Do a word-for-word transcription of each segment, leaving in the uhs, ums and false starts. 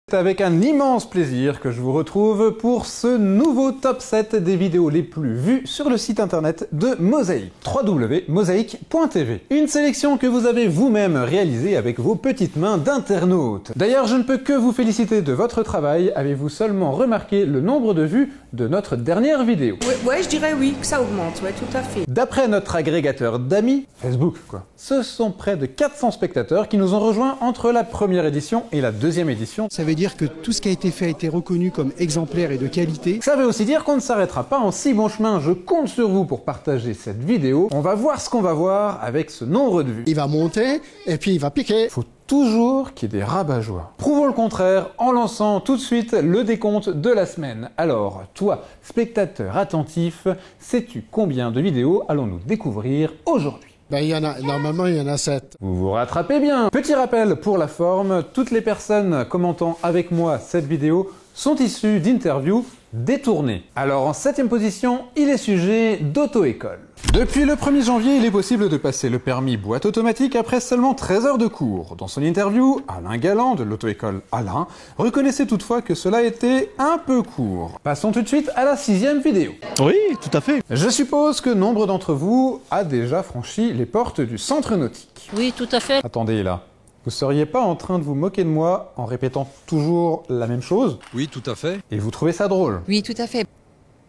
C'est avec un immense plaisir que je vous retrouve pour ce nouveau top sept des vidéos les plus vues sur le site internet de Mosaïque, w w w point mosaïque point t v. Une sélection que vous avez vous-même réalisée avec vos petites mains d'internautes. D'ailleurs, je ne peux que vous féliciter de votre travail. Avez-vous seulement remarqué le nombre de vues de notre dernière vidéo? Ouais, ouais, je dirais oui, que ça augmente, ouais, tout à fait. D'après notre agrégateur d'amis, Facebook quoi, ce sont près de quatre cents spectateurs qui nous ont rejoints entre la première édition et la deuxième édition. Ça veut dire que tout ce qui a été fait a été reconnu comme exemplaire et de qualité. Ça veut aussi dire qu'on ne s'arrêtera pas en si bon chemin. Je compte sur vous pour partager cette vidéo. On va voir ce qu'on va voir avec ce nombre de vues. Il va monter et puis il va piquer. Faut toujours qu'il y ait des rabat-joie. Prouvons le contraire en lançant tout de suite le décompte de la semaine. Alors, toi, spectateur attentif, sais-tu combien de vidéos allons-nous découvrir aujourd'hui? Ben, il y en a, normalement, il y en a sept. Vous vous rattrapez bien. Petit rappel pour la forme, toutes les personnes commentant avec moi cette vidéo sont issues d'interviews détournées. Alors en septième position, il est sujet d'auto-école. Depuis le premier janvier, il est possible de passer le permis boîte automatique après seulement treize heures de cours. Dans son interview, Alain Galland de l'auto-école Alain reconnaissait toutefois que cela était un peu court. Passons tout de suite à la sixième vidéo. Oui, tout à fait. Je suppose que nombre d'entre vous a déjà franchi les portes du centre nautique. Oui, tout à fait. Attendez là. Vous seriez pas en train de vous moquer de moi en répétant toujours la même chose? Oui, tout à fait. Et vous trouvez ça drôle? Oui, tout à fait.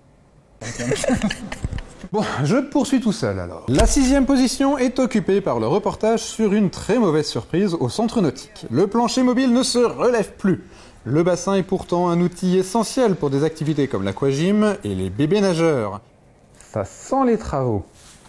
Bon, je poursuis tout seul alors. La sixième position est occupée par le reportage sur une très mauvaise surprise au centre nautique. Le plancher mobile ne se relève plus. Le bassin est pourtant un outil essentiel pour des activités comme l'aquagym et les bébés nageurs. Ça sent les travaux.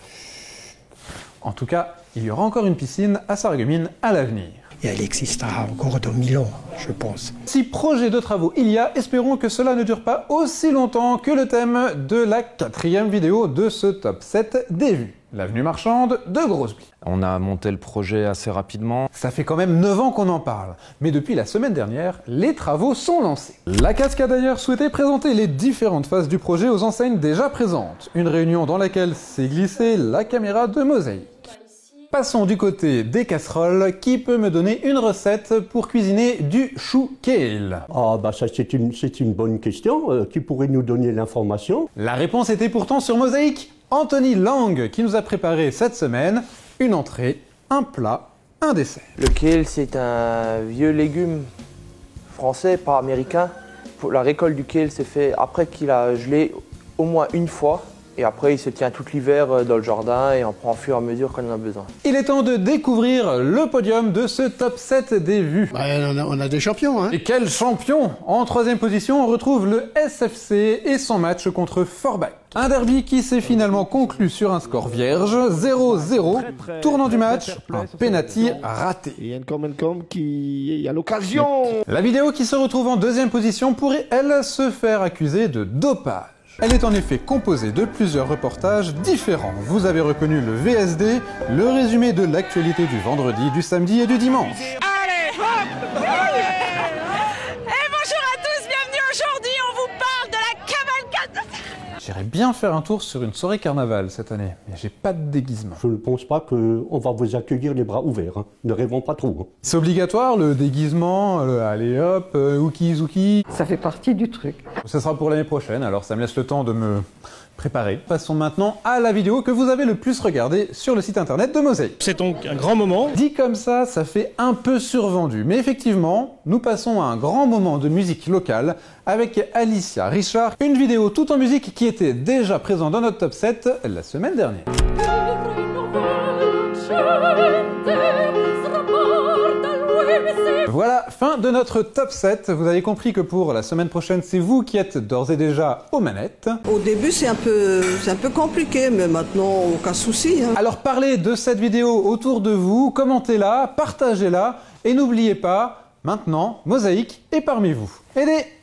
En tout cas, il y aura encore une piscine à Sarreguemines à l'avenir. Et elle existera encore dans mille ans, je pense. Si projet de travaux il y a, espérons que cela ne dure pas aussi longtemps que le thème de la quatrième vidéo de ce top sept des vues. L'avenue marchande de Grosse-Blie. On a monté le projet assez rapidement. Ça fait quand même neuf ans qu'on en parle, mais depuis la semaine dernière, les travaux sont lancés. La casque a d'ailleurs souhaité présenter les différentes phases du projet aux enseignes déjà présentes. Une réunion dans laquelle s'est glissée la caméra de Mosaïque. Passons du côté des casseroles. Qui peut me donner une recette pour cuisiner du chou kale? Ah bah ça c'est une, c'est une bonne question. Euh, qui pourrait nous donner l'information? La réponse était pourtant sur Mosaïque. Anthony Lang qui nous a préparé cette semaine une entrée, un plat, un dessert. Le kale c'est un vieux légume français, pas américain. La récolte du kale s'est fait après qu'il a gelé au moins une fois. Et après, il se tient tout l'hiver dans le jardin et on prend au fur et à mesure quand on en a besoin. Il est temps de découvrir le podium de ce top sept des vues. Bah, on, a, on a des champions, hein. Et quel champion! En troisième position, on retrouve le S F C et son match contre Forbach. Un derby qui s'est finalement conclu sur un score vierge, zéro zéro. Tournant du match, un penalty raté. Il y a une com, une com qui a l'occasion. La vidéo qui se retrouve en deuxième position pourrait, elle, se faire accuser de dopage. Elle est en effet composée de plusieurs reportages différents. Vous avez reconnu le V S D, le résumé de l'actualité du vendredi, du samedi et du dimanche. Allez, hop! Et bonjour à tous, bienvenue aujourd'hui, on vous parle de la cavalcade. J'irais bien faire un tour sur une soirée carnaval cette année, mais j'ai pas de déguisement. Je ne pense pas qu'on va vous accueillir les bras ouverts. Hein. Ne rêvons pas trop. Hein. C'est obligatoire le déguisement, le allez hop, euh, ouki zouki. Ça fait partie du truc. Ce sera pour l'année prochaine, alors ça me laisse le temps de me préparer. Passons maintenant à la vidéo que vous avez le plus regardée sur le site internet de Mosaïque. C'est donc un grand moment. Dit comme ça, ça fait un peu survendu, mais effectivement, nous passons à un grand moment de musique locale avec Alicia Richard, une vidéo tout en musique qui était déjà présente dans notre top sept la semaine dernière. Voilà, fin de notre top sept. Vous avez compris que pour la semaine prochaine, c'est vous qui êtes d'ores et déjà aux manettes. Au début, c'est un peu, c'est un peu compliqué, mais maintenant, aucun souci. Hein. Alors parlez de cette vidéo autour de vous, commentez-la, partagez-la, et n'oubliez pas, maintenant, Mosaïque est parmi vous. Aidez!